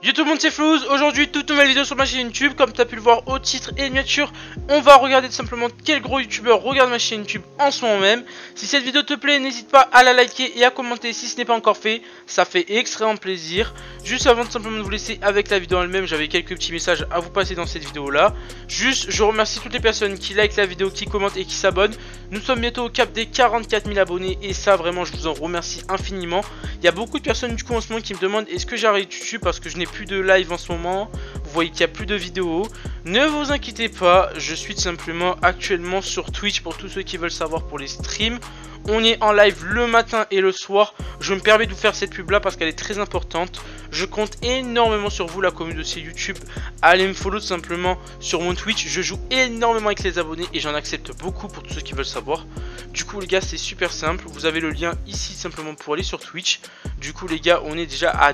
Yo tout le monde, c'est Flouz. Aujourd'hui toute nouvelle vidéo sur ma chaîne YouTube. Comme tu as pu le voir au titre et miniature, on va regarder tout simplement quel gros youtubeur regarde ma chaîne YouTube en ce moment même. Si cette vidéo te plaît, n'hésite pas à la liker et à commenter si ce n'est pas encore fait, ça fait extrêmement plaisir. Juste avant de simplement de vous laisser avec la vidéo elle-même, j'avais quelques petits messages à vous passer dans cette vidéo là. Juste je remercie toutes les personnes qui like la vidéo, qui commentent et qui s'abonnent. Nous sommes bientôt au cap des 44 000 abonnés et ça vraiment je vous en remercie infiniment. Il y a beaucoup de personnes du coup en ce moment qui me demandent est-ce que j'arrête YouTube parce que je n'ai plus de live en ce moment. Vous voyez qu'il n'y a plus de vidéos. Ne vous inquiétez pas, je suis tout simplement actuellement sur Twitch pour tous ceux qui veulent savoir pour les streams. On est en live le matin et le soir. Je me permets de vous faire cette pub là parce qu'elle est très importante. Je compte énormément sur vous, la communauté YouTube. Allez me follow tout simplement sur mon Twitch. Je joue énormément avec les abonnés et j'en accepte beaucoup pour tous ceux qui veulent savoir. Du coup les gars, c'est super simple. Vous avez le lien ici simplement pour aller sur Twitch. Du coup les gars, on est déjà à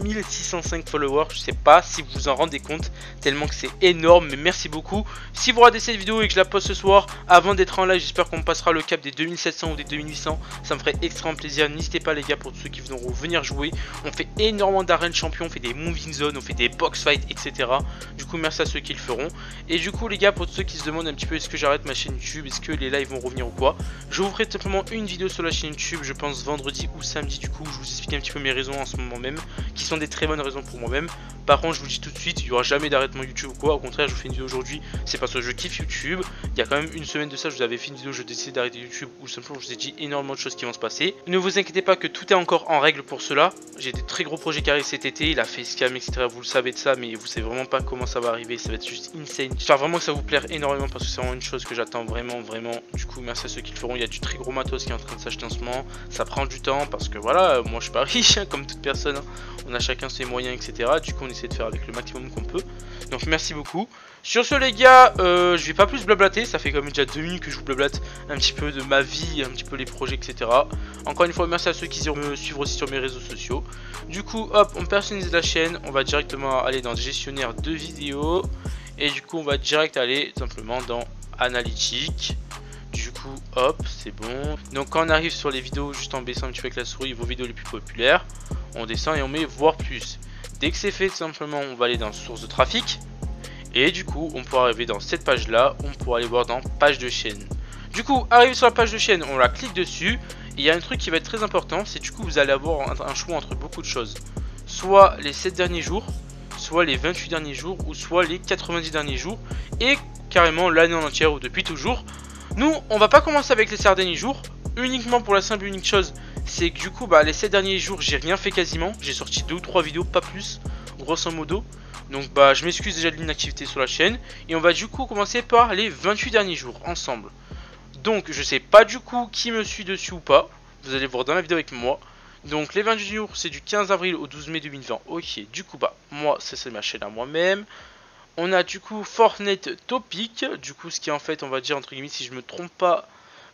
2605 followers. Je sais pas si vous vous en rendez compte tellement que c'est énorme, mais merci beaucoup. Si vous regardez cette vidéo et que je la poste ce soir avant d'être en live, j'espère qu'on passera le cap des 2700 ou des 2800. Ça me ferait extrêmement plaisir. N'hésitez pas les gars, pour tous ceux qui voudront venir jouer. On fait énormément d'arènes champions, on fait des moving zones, on fait des box fights, etc. Du coup merci à ceux qui le feront. Et du coup les gars, pour tous ceux qui se demandent un petit peu est-ce que j'arrête ma chaîne YouTube, est-ce que les lives vont revenir ou quoi, je vous ferai tout simplement une vidéo sur la chaîne YouTube, je pense vendredi ou samedi. Du coup je vous explique un petit peu mes raisons en ce moment même, qui sont des très bonnes raisons pour moi-même. Par contre je vous le dis tout de suite, il n'y aura jamais d'arrêtement YouTube ou quoi. Au contraire, je vous fais une vidéo aujourd'hui, c'est parce que je kiffe YouTube. Il y a quand même une semaine de ça, je vous avais fait une vidéo, je décide d'arrêter YouTube, ou simplement je vous ai dit énormément de choses qui vont se passer. Ne vous inquiétez pas que tout est encore en règle pour cela. J'ai des très gros projets qui arrivent cet été, il a fait scam etc, vous le savez de ça, mais vous savez vraiment pas comment ça va arriver, ça va être juste insane. J'espère vraiment que ça vous plaire énormément parce que c'est vraiment une chose que j'attends vraiment. Du coup merci à ceux qui le feront. Il y a du très gros matos qui est en train de s'acheter en ce moment, ça prend du temps parce que voilà, moi je suis pas riche hein, comme toute personne hein. On a chacun ses moyens etc, du coup on essaie de faire avec le maximum qu'on peut. Donc merci beaucoup. Sur ce les gars, je vais pas plus blablater, ça fait quand même déjà 2 minutes que je vous blablate un petit peu de ma vie, un petit peu les projets etc. Encore une fois merci à ceux qui iront me suivre aussi sur mes réseaux sociaux. Du coup hop, on personnalise la chaîne, on va directement aller dans le gestionnaire de vidéos. Et du coup on va direct aller simplement dans analytique. Du coup hop, c'est bon. Donc quand on arrive sur les vidéos, juste en baissant un petit peu avec la souris, vos vidéos les plus populaires, on descend et on met voir plus. Dès que c'est fait tout simplement, on va aller dans source de trafic. Et du coup on pourra arriver dans cette page là, on pourra aller voir dans page de chaîne. Du coup arrivé sur la page de chaîne, on la clique dessus. Et il y a un truc qui va être très important, c'est du coup vous allez avoir un choix entre beaucoup de choses. Soit les 7 derniers jours, soit les 28 derniers jours, ou soit les 90 derniers jours, et carrément l'année en entière ou depuis toujours. Nous on va pas commencer avec les 7 derniers jours, uniquement pour la simple et unique chose, c'est que du coup les 7 derniers jours j'ai rien fait quasiment, j'ai sorti 2 ou 3 vidéos, pas plus, grosso modo. Donc je m'excuse déjà de l'inactivité sur la chaîne, et on va du coup commencer par les 28 derniers jours ensemble. Donc je sais pas du coup qui me suit dessus ou pas, vous allez voir dans la vidéo avec moi. Donc les 28 jours c'est du 15 avril au 12 mai 2020, ok, du coup moi c'est ma chaîne à moi-même. On a du coup Fortnite Topic, du coup ce qui est en fait on va dire entre guillemets si je me trompe pas,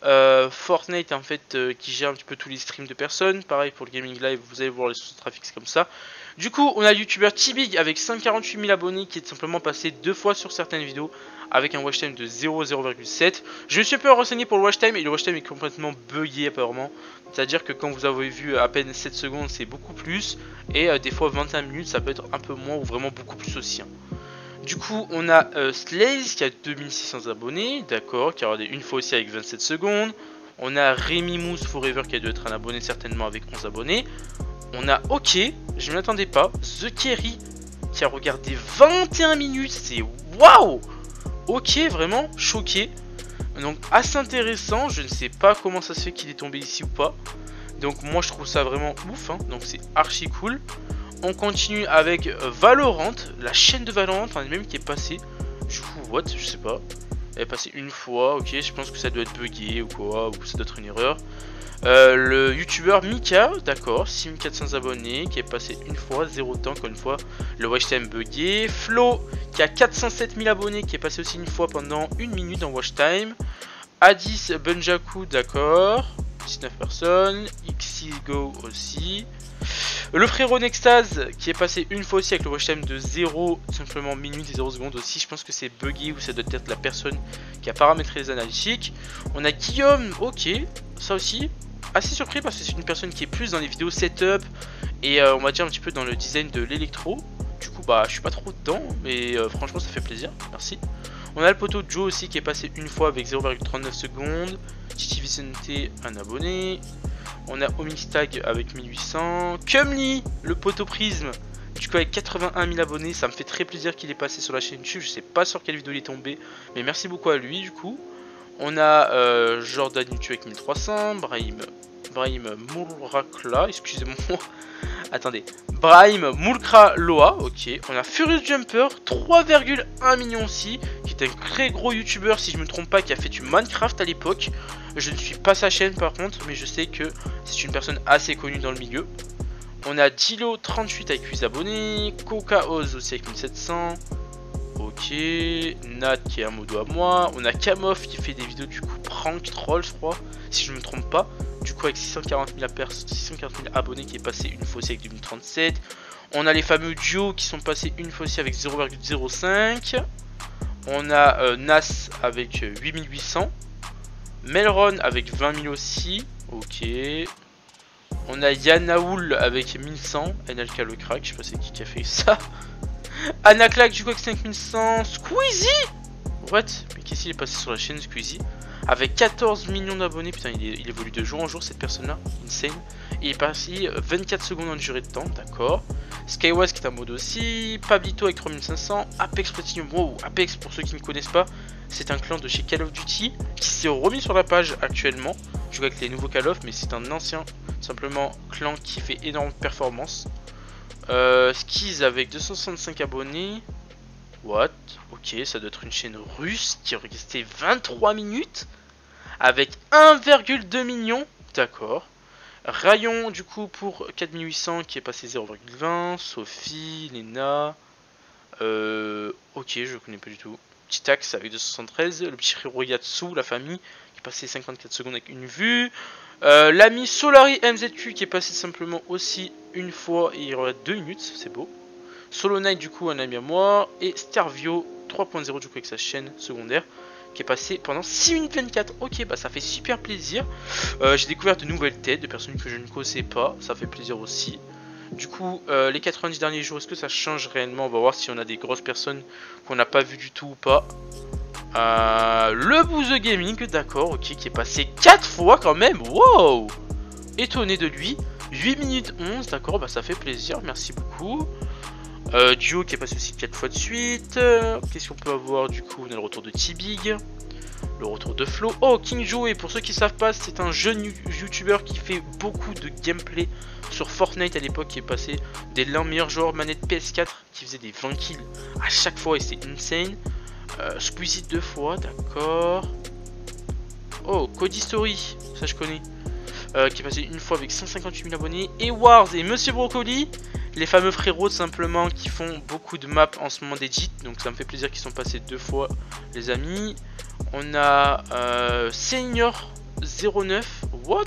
Fortnite en fait qui gère un petit peu tous les streams de personnes. Pareil pour le gaming live, vous allez voir les sources de trafic c'est comme ça. Du coup on a le youtubeur T-Big avec 148 000 abonnés qui est simplement passé 2 fois sur certaines vidéos avec un watch time de 0,7. Je me suis un peu renseigné pour le watch time et le watch time est complètement buggé apparemment. C'est à dire que quand vous avez vu à peine 7 secondes c'est beaucoup plus, et des fois 21 minutes ça peut être un peu moins ou vraiment beaucoup plus aussi hein. Du coup on a Slaze qui a 2600 abonnés, d'accord, qui a regardé une fois aussi avec 27 secondes. On a Rémi Mousse Forever qui a dû être un abonné certainement avec 11 abonnés. On a OK, je ne m'attendais pas, The Kerry qui a regardé 21 minutes, c'est waouh. OK, vraiment choqué. Donc assez intéressant, je ne sais pas comment ça se fait qu'il est tombé ici ou pas. Donc moi je trouve ça vraiment ouf hein. Donc c'est archi cool. On continue avec Valorant, la chaîne de Valorant en elle-même qui est passée. Du coup, what, je sais pas. Elle est passée une fois, ok, je pense que ça doit être bugué ou quoi, ou ça doit être une erreur. Le youtubeur Mika, d'accord, 6400 abonnés, qui est passé une fois, 0 temps, encore une fois. Le watch time bugué. Flo, qui a 407 000 abonnés, qui est passé aussi une fois pendant 1 minute en watch time. Addis Bunjaku, d'accord, 19 personnes. Xigo aussi. Le frérot Nextase qui est passé une fois aussi avec le watch time de 0 simplement minutes et 0 secondes aussi. Je pense que c'est buggé ou ça doit être la personne qui a paramétré les analytiques. On a Guillaume, ok, ça aussi assez surpris parce que c'est une personne qui est plus dans les vidéos setup et on va dire un petit peu dans le design de l'électro. Du coup bah je suis pas trop dedans, mais franchement ça fait plaisir, merci. On a le poteau Joe aussi qui est passé une fois avec 0,39 secondes. Titi Vicente, un abonné. On a Omixtag avec 1800. Kumli, le poteau Prisme, du coup avec 81 000 abonnés. Ça me fait très plaisir qu'il est passé sur la chaîne YouTube. Je sais pas sur quelle vidéo il est tombé, mais merci beaucoup à lui du coup. On a Jordan YouTube avec 1300. Brahim Mourakla, excusez-moi. Attendez. Brahim Moulkra Loa, ok. On a Furious Jumper, 3,1 millions aussi, qui est un très gros youtubeur, si je me trompe pas, qui a fait du Minecraft à l'époque. Je ne suis pas sa chaîne par contre, mais je sais que c'est une personne assez connue dans le milieu. On a Dilo38 avec 8 abonnés, Coca Oz aussi avec 1700. Ok, Nat qui est un modo à moi. On a Kamof qui fait des vidéos du coup prank troll, je crois, si je me trompe pas. Du coup avec 640 000 abonnés qui est passé une fois aussi avec 2037. On a les fameux duos qui sont passés une fois aussi avec 0,05. On a Nas avec 8800. Melron avec 20 000 aussi. Ok. On a Yanaoul avec 1100. NLK le crack, je sais pas c'est qui a fait ça. Anaklak du coup avec 5100. Squeezie. What? Mais qu'est-ce qu'il est passé sur la chaîne Squeezie? Avec 14 millions d'abonnés, putain il évolue de jour en jour cette personne là, insane. Et il est passé 24 secondes en durée de temps, d'accord. Skywaz qui est un mode aussi, Pablito avec 3500, Apex Platinum, wow, Apex pour ceux qui ne connaissent pas, c'est un clan de chez Call of Duty qui s'est remis sur la page actuellement. Je joue avec les nouveaux Call of, mais c'est un ancien, simplement clan qui fait énorme performance. Skiz avec 265 abonnés. What? Ok, ça doit être une chaîne russe qui est restée 23 minutes avec 1,2 million. D'accord. Rayon du coup pour 4800 qui est passé 0,20. Sophie, Lena. Ok, je connais pas du tout. Petit Axe avec 273. Le petit Hiroyatsu, la famille, qui est passé 54 secondes avec une vue. L'ami Solari MZQ qui est passé simplement aussi une fois et il reste 2 minutes, c'est beau. Solo Knight du coup un ami à moi. Et Starvio 3.0 du coup avec sa chaîne secondaire qui est passé pendant 6 minutes 24. Ok, bah ça fait super plaisir. J'ai découvert de nouvelles têtes, de personnes que je ne connaissais pas, ça fait plaisir aussi. Du coup les 90 derniers jours, est-ce que ça change réellement? On va voir si on a des grosses personnes qu'on n'a pas vu du tout ou pas. Le Booze Gaming, d'accord, ok, qui est passé 4 fois quand même. Wow, étonné de lui. 8 minutes 11, d'accord, bah ça fait plaisir, merci beaucoup. Duo qui est passé aussi 4 fois de suite. Qu'est-ce qu'on peut avoir du coup? On a le retour de T-Big, le retour de Flo. Oh, King Joe, et pour ceux qui savent pas, c'est un jeune youtubeur qui fait beaucoup de gameplay sur Fortnite à l'époque, qui est passé des l'un meilleur joueur manette PS4 qui faisait des 20 kills à chaque fois et c'est insane. Squeezie 2 fois, d'accord. Oh, Cody Story, ça je connais. Qui est passé une fois avec 158 000 abonnés. Et Wars et Monsieur Brocoli, les fameux frérots simplement qui font beaucoup de maps en ce moment d'édit. Donc ça me fait plaisir qu'ils sont passés 2 fois les amis. On a Senior 09, what,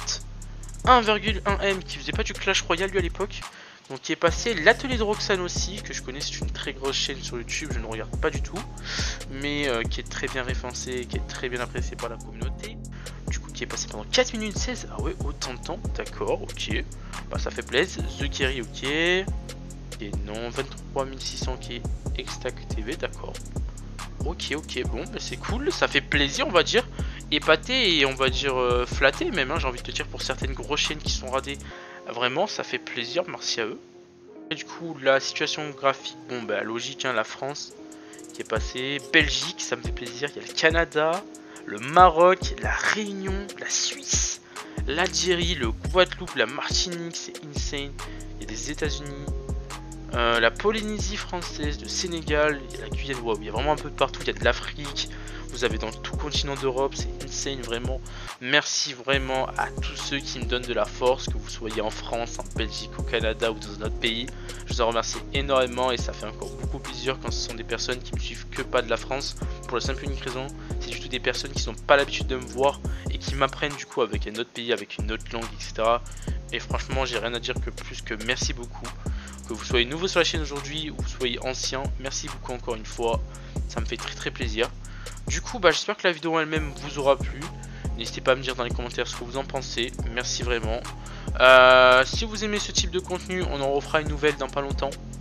1,1M qui faisait pas du Clash Royale lui à l'époque. Donc qui est passé l'atelier de Roxane aussi, que je connais, c'est une très grosse chaîne sur YouTube, je ne regarde pas du tout. Mais qui est très bien référencée, qui est très bien appréciée par la communauté. Du coup qui est passé pendant 4 minutes 16, ah ouais, autant de temps, d'accord, ok. Bah ça fait plaisir, The Kerry, ok. Et non, 23 600 qui est Extac TV, d'accord. Ok, ok, bon, bah c'est cool, ça fait plaisir, on va dire. Épaté et on va dire flatté même, hein, j'ai envie de te dire, pour certaines grosses chaînes qui sont radées. Vraiment, ça fait plaisir, merci à eux. Et du coup, la situation graphique, bon, bah logique, hein, la France qui est passée. Belgique, ça me fait plaisir. Il y a le Canada, le Maroc, la Réunion, la Suisse, l'Algérie, le Guadeloupe, la Martinique, c'est insane. Il y a des États-Unis, la Polynésie française, le Sénégal, il y a la Guyane, wow, il y a vraiment un peu de partout. Il y a de l'Afrique. Vous avez dans tout continent d'Europe, c'est insane vraiment. Merci vraiment à tous ceux qui me donnent de la force, que vous soyez en France, en Belgique, au Canada ou dans un autre pays. Je vous en remercie énormément et ça fait encore beaucoup plaisir quand ce sont des personnes qui me suivent que pas de la France. Pour la simple et unique raison, c'est du tout des personnes qui n'ont pas l'habitude de me voir et qui m'apprennent du coup avec un autre pays, avec une autre langue, etc. Et franchement, j'ai rien à dire que plus que merci beaucoup. Que vous soyez nouveau sur la chaîne aujourd'hui ou vous soyez ancien, merci beaucoup encore une fois. Ça me fait très très plaisir. Du coup, bah, j'espère que la vidéo elle-même vous aura plu. N'hésitez pas à me dire dans les commentaires ce que vous en pensez. Merci vraiment. Si vous aimez ce type de contenu, on en refera une nouvelle dans pas longtemps.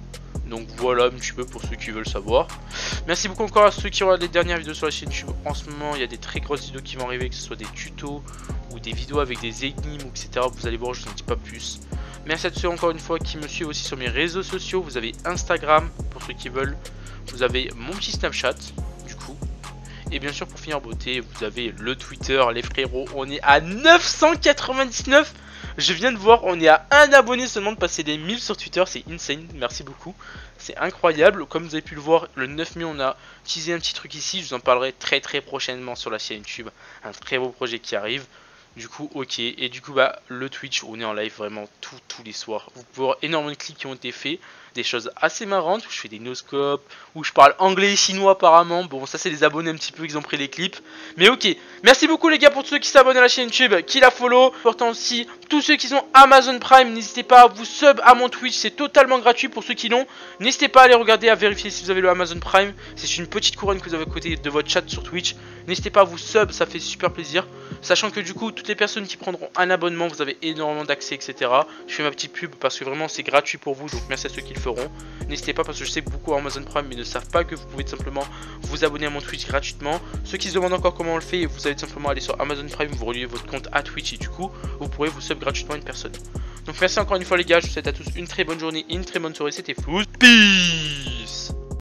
Donc voilà un petit peu pour ceux qui veulent savoir. Merci beaucoup encore à ceux qui regardent les dernières vidéos sur la chaîne YouTube. En ce moment il y a des très grosses vidéos qui vont arriver, que ce soit des tutos ou des vidéos avec des énigmes, etc. Vous allez voir, je ne dis pas plus. Merci à ceux encore une fois qui me suivent aussi sur mes réseaux sociaux. Vous avez Instagram pour ceux qui veulent. Vous avez mon petit Snapchat du coup. Et bien sûr pour finir en beauté, vous avez le Twitter les frérots. On est à 999. Je viens de voir, on est à un abonné seulement de passer les 1000 sur Twitter, c'est insane, merci beaucoup. C'est incroyable, comme vous avez pu le voir, le 9000 on a teasé un petit truc ici, je vous en parlerai très prochainement sur la chaîne YouTube. Un très beau projet qui arrive. Du coup, ok, et du coup, bah, le Twitch, on est en live vraiment tous les soirs. Vous pouvez voir énormément de clips qui ont été faits, des choses assez marrantes, où je fais des no-scopes, où je parle anglais et chinois apparemment. Bon, ça c'est les abonnés un petit peu qui ont pris les clips. Mais ok, merci beaucoup les gars pour tous ceux qui s'abonnent à la chaîne YouTube, qui la follow. Pourtant aussi, tous ceux qui ont Amazon Prime, n'hésitez pas à vous sub à mon Twitch, c'est totalement gratuit pour ceux qui l'ont. N'hésitez pas à aller regarder, à vérifier si vous avez le Amazon Prime. C'est une petite couronne que vous avez à côté de votre chat sur Twitch. N'hésitez pas à vous sub, ça fait super plaisir. Sachant que du coup, toutes les personnes qui prendront un abonnement, vous avez énormément d'accès, etc. Je fais ma petite pub parce que vraiment c'est gratuit pour vous, donc merci à ceux qui le feront. N'hésitez pas parce que je sais que beaucoup Amazon Prime mais ne savent pas que vous pouvez tout simplement vous abonner à mon Twitch gratuitement. Ceux qui se demandent encore comment on le fait, vous allez tout simplement aller sur Amazon Prime, vous reliez votre compte à Twitch et du coup, vous pourrez vous sub gratuitement à une personne. Donc merci encore une fois les gars, je vous souhaite à tous une très bonne journée et une très bonne soirée, c'était Flouze. Peace.